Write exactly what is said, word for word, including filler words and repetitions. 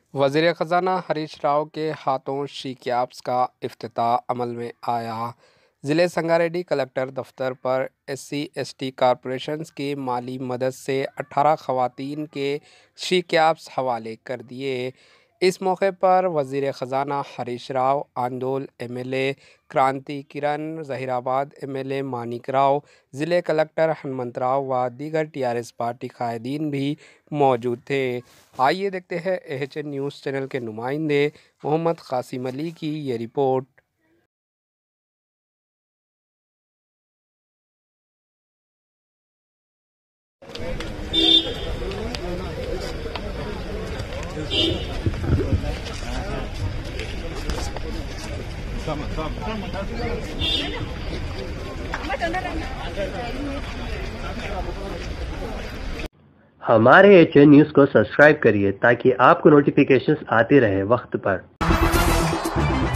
वज़ीर ख़ज़ाना हरीश राव के हाथों शी कैप्स का इफ्तिताह अमल में आया। ज़िले संगारेड्डी कलेक्टर दफ्तर पर S C S T corporations की माली मदद से अठारह ख़वातीन के शी कैप्स हवाले कर दिए। इस मौके पर वज़ीर ख़ज़ाना Harish Rao, Andole M L A Kranti Kiran, Zaheerabad M L A Manik Rao, ज़िले कलेक्टर हनुमंत राव व दीगर टी आर एस पार्टी कायदीन भी मौजूद थे। आइए देखते हैं A H N news channel के नुमाइंदे मोहम्मद कासिम अली की ये रिपोर्ट। हमारे एच एन न्यूज़ को सब्सक्राइब करिए ताकि आपको नोटिफिकेशंस आते रहे वक्त पर।